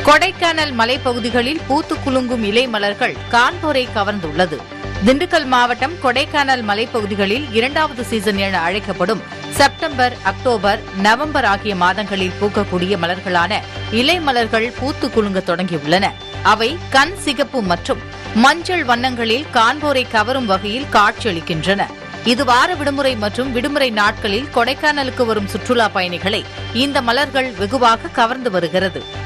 கொடைக்கானல் மலைப்பகுதிகளில் பூத்து குலுங்கும் இலை மலர்கள் காண்போரை கவர்ந்துள்ளது. திண்டுக்கல் மாவட்டம் கொடைக்கானல் மலைப்பகுதிகளில் 2வது சீசன் என அழைக்கப்படும் செப்டம்பர், அக்டோபர், நவம்பர் ஆகிய மாதங்களில் பூக்கக்கூடிய மலர்களான இலை மலர்கள் பூத்து குலுங்க தொடங்கியுள்ளன. அவை கண் சிகப்பு மற்றும் மஞ்சள் வண்ணங்களில் காண்போரை கவரும் வகையில் காட்சியளிக்கின்றன. இது வார விடுமுறை மற்றும் விடுமுறை நாட்களில் கொடைக்கானலுக்கு வரும் சுற்றுலா பயணிகளை இந்த மலர்கள் வெகுவாக கவர்ந்து வருகிறது.